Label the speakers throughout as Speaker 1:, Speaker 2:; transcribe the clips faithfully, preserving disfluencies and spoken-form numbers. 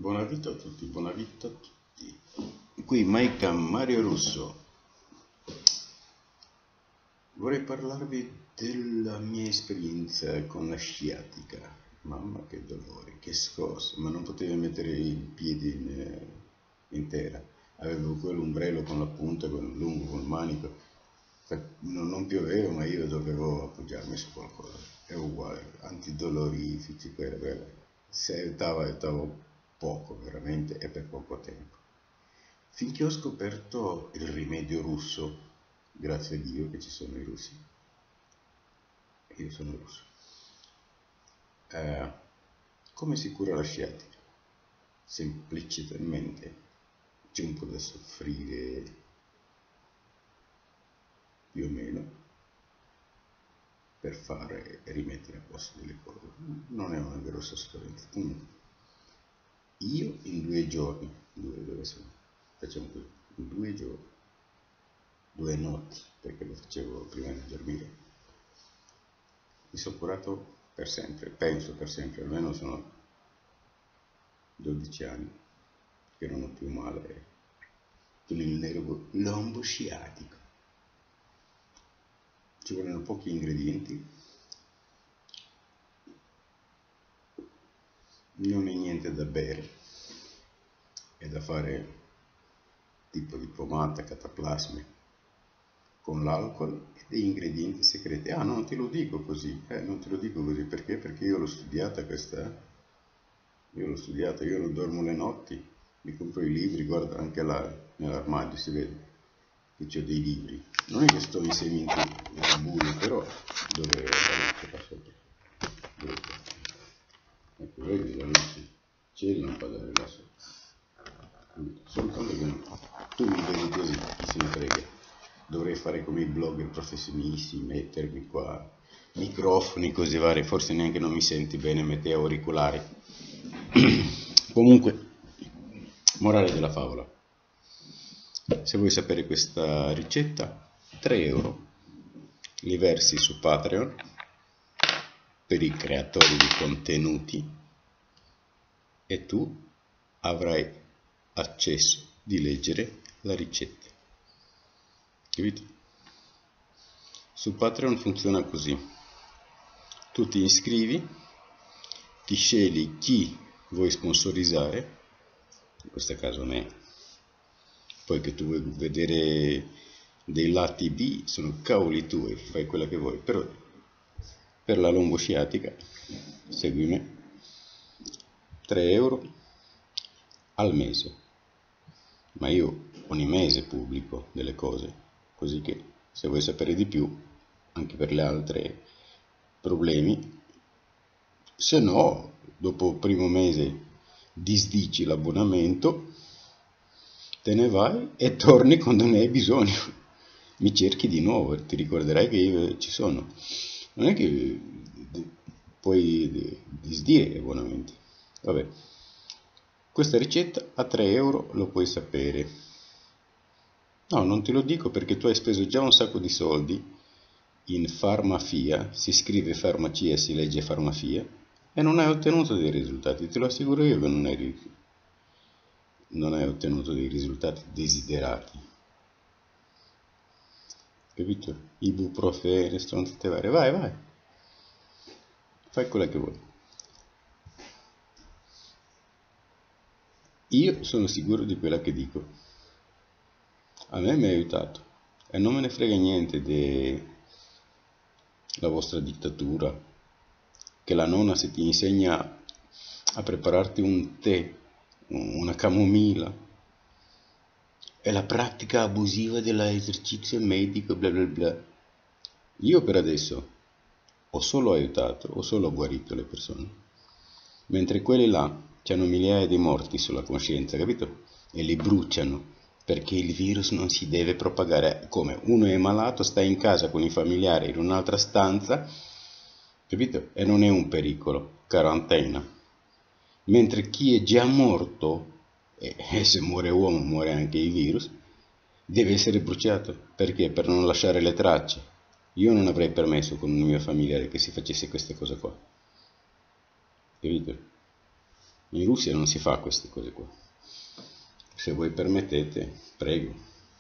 Speaker 1: Buona vita a tutti, buona vita a tutti. Qui Mike Mario Russo. Vorrei parlarvi della mia esperienza con la sciatica. Mamma che dolori, che scosse, ma non potevo mettere i piedi in, in terra. Avevo quell'ombrello con la punta, con lungo, con il manico. Non, non pioveva, ma io dovevo appoggiarmi su qualcosa. È uguale, antidolorifici, quella, quella. Se aiutava, aiutavo poco, veramente, e per poco tempo. Finché ho scoperto il rimedio russo, grazie a Dio che ci sono i russi. Io sono russo. Eh, come si cura la sciatica? Semplicemente c'è un po' da soffrire, più o meno, per fare e rimettere a posto delle cose. Non è una grossa sofferenza. Comunque, io in due giorni, due, dove sono? Facciamo così, in due giorni, due notti, perché lo facevo prima di dormire, mi sono curato per sempre, penso per sempre, almeno sono dodici anni che non ho più male con il nervo lombo sciatico. Ci vogliono pochi ingredienti, non è niente da bere, è da fare tipo di pomata, cataplasmi, con l'alcol e degli ingredienti segreti. Ah, non te lo dico così, eh, non te lo dico così, perché? Perché io l'ho studiata questa, eh? Io l'ho studiata, io non dormo le notti, mi compro i libri, guarda anche là nell'armadio si vede che c'ho dei libri. Non è che sto in seminti nel buio, però dove la luce qua sopra? Dove? Ecco, vedi la luce, c'è la lampada là sopra. Soltanto che no. Tu mi vedi così, chi se ne frega. Dovrei fare come i blogger professionisti, mettermi qua microfoni, cose varie, forse neanche non mi senti bene, metti auricolari. Comunque, morale della favola. Se vuoi sapere questa ricetta, tre euro li versi su Patreon per i creatori di contenuti e tu avrai accesso di leggere la ricetta. Capito? Su Patreon funziona così: tu ti iscrivi, ti scegli chi vuoi sponsorizzare, in questo caso me, poi che tu vuoi vedere dei lati B sono cavoli tuoi, fai quella che vuoi, però per la lombosciatica segui me, tre euro al mese, ma io ogni mese pubblico delle cose, così che se vuoi sapere di più anche per le altre problemi, se no dopo il primo mese disdici l'abbonamento, te ne vai e torni quando ne hai bisogno, mi cerchi di nuovo, ti ricorderai che io ci sono. Non è che puoi disdire l'abbonamento. Vabbè, questa ricetta a tre euro lo puoi sapere. No, non te lo dico perché tu hai speso già un sacco di soldi in farmacia, si scrive farmacia, si legge farmacia, e non hai ottenuto dei risultati, te lo assicuro io che non hai, non hai ottenuto dei risultati desiderati. Capito? Ibuprofene, stronzate varie, vai, vai, fai quella che vuoi. Io sono sicuro di quella che dico. A me mi ha aiutato e non me ne frega niente della vostra dittatura, che la nonna se ti insegna a prepararti un tè, una camomilla, è la pratica abusiva dell'esercizio medico, bla bla bla. Io per adesso ho solo aiutato, ho solo guarito le persone, mentre quelli là hanno migliaia di morti sulla coscienza, capito? E li bruciano perché il virus non si deve propagare. Come uno è malato, sta in casa con i familiari in un'altra stanza, capito? E non è un pericolo, quarantena. Mentre chi è già morto, e se muore uomo muore anche il virus, deve essere bruciato. Perché? Per non lasciare le tracce. Io non avrei permesso con un mio familiare che si facesse queste cose qua, capito? In Russia non si fa queste cose qua. Se voi permettete, prego.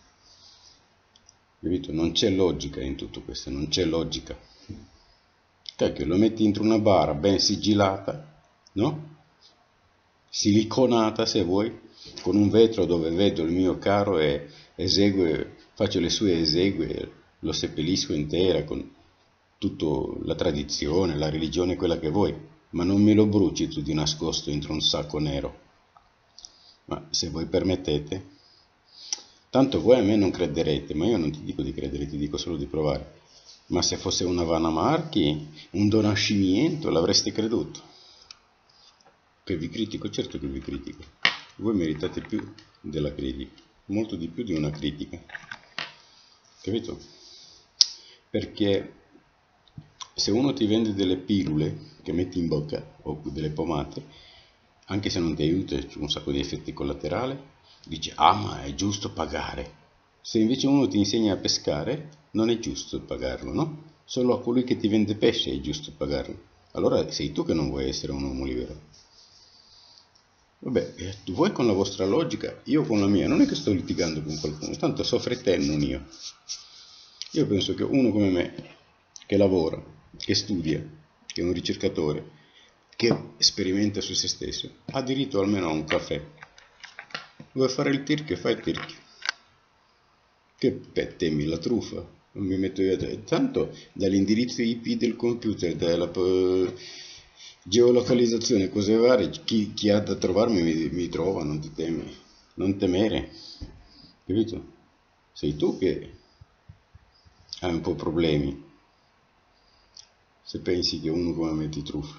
Speaker 1: Capito? Non c'è logica in tutto questo, non c'è logica. Cacchio, lo metti dentro una bara ben sigillata, no? Siliconata se vuoi, con un vetro dove vedo il mio caro e esegue, faccio le sue esegue, lo seppellisco intera con tutta la tradizione, la religione, quella che vuoi, ma non me lo bruci tu di nascosto dentro un sacco nero. Ma se voi permettete, tanto voi a me non crederete, ma io non ti dico di credere, ti dico solo di provare. Ma se fosse una Vanna Marchi, un Don Nascimento, l'avreste creduto. Che vi critico? Certo che vi critico. Voi meritate più della critica, molto di più di una critica. Capito? Perché se uno ti vende delle pillole che metti in bocca o delle pomate, anche se non ti aiuta, c'è un sacco di effetti collaterali, dice, ah ma è giusto pagare. Se invece uno ti insegna a pescare, non è giusto pagarlo, no? Solo a colui che ti vende pesce è giusto pagarlo. Allora sei tu che non vuoi essere un uomo libero. Vabbè, eh, voi con la vostra logica, io con la mia, non è che sto litigando con qualcuno, tanto soffre te, non io. Io penso che uno come me, che lavora, che studia, che è un ricercatore, che sperimenta su se stesso, ha diritto almeno a un caffè. Vuoi fare il tirchio, fai il tirchio. Che pe, temi la truffa? Non mi metto io a te. Tanto dall'indirizzo I P del computer, dalla uh, geolocalizzazione, cose varie, chi, chi ha da trovarmi mi, mi trova, non ti temi, non temere, capito? Sei tu che hai un po' problemi se pensi che uno come me ti truffa.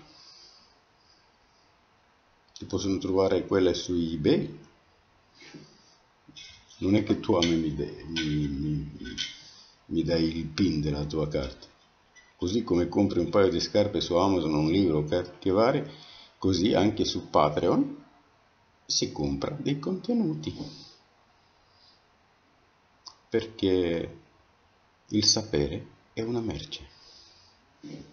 Speaker 1: Ti possono trovare quelle su eBay. Non è che tu a me mi, de, mi, mi, mi dai il pin della tua carta. Così come compri un paio di scarpe su Amazon, un libro che vari, così anche su Patreon si compra dei contenuti. Perché il sapere è una merce.